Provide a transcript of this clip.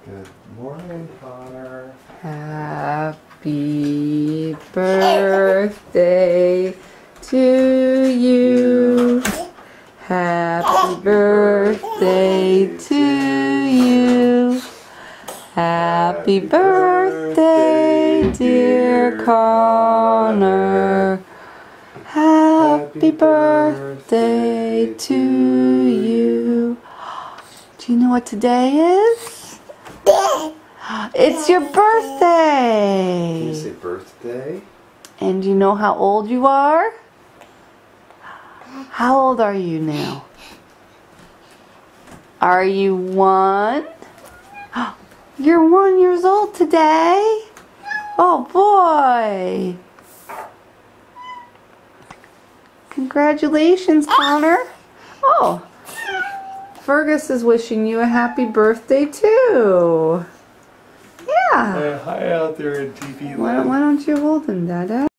Good morning, Connor. Happy birthday to you. Happy birthday to you. Happy birthday, dear Conor. Happy birthday to you. Do you know what today is? It's your birthday! Can you say birthday? And do you know how old you are? How old are you now? Are you 1? You're 1 years old today? Oh boy! Congratulations, Conor. Oh, Fergus is wishing you a happy birthday too. Yeah. Hi out there in TV land. Why don't you hold him, Dada?